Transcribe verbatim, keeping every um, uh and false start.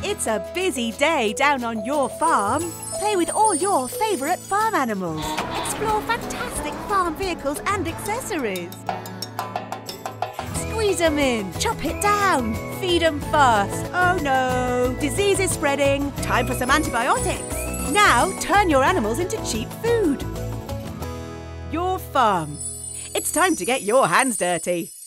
It's a busy day down on your farm. Play with all your favourite farm animals. Explore fantastic farm vehicles and accessories. Squeeze them in, chop it down, feed them fast. Oh no, disease is spreading. Time for some antibiotics. Now turn your animals into cheap food. Your farm. It's time to get your hands dirty.